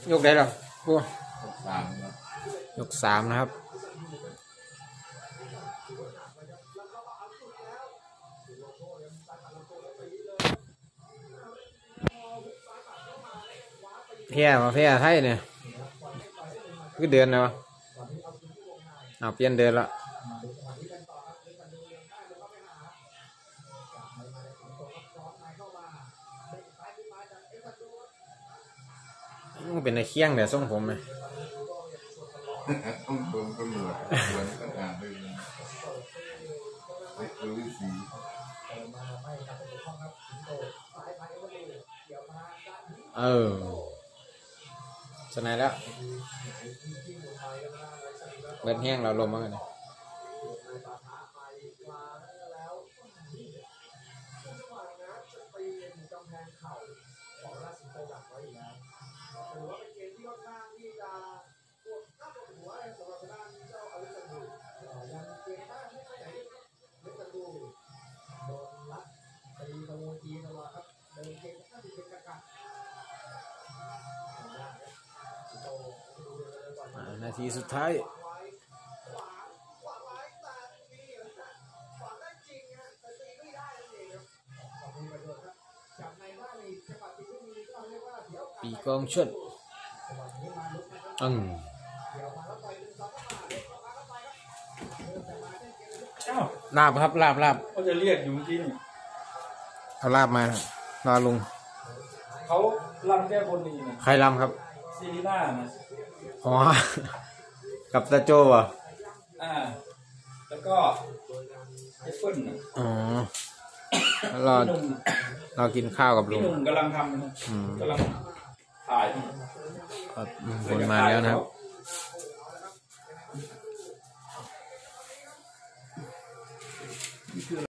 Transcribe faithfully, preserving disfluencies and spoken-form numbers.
ยกได้หรอกูสามยกสามนะครับเพี้ยมาเพี้ยไทยเนี่ยคือเดือนเลยวะเอาเปลี่ยนเดือนละมันเป็นในเคียงเดี๋ยวส่งผมไหมต้องโดนตำรวจตำรวจต้องการด้วยไอ้ตัวฤาษีเออสนายแล้วเบิดแห้งเราลมมากเลยนาทีสุดท้ายปีกองชนอืมลาบครับลาบลาบเขาจะเรียกอยู่เมื่อกี้นี่เอาลาบมาลาลุงเขาลำแก้บนนี่นะใครลำครับซีรีน่านะอ๋อกับตาโจอ่ะอ่าแล้วก็ไอ้เปิ้ลอ๋อเราเรากินข้าวกับลุงพี่หนุ่มกำลังทำนะกำลังถ่ายผลมาแล้วนะครับ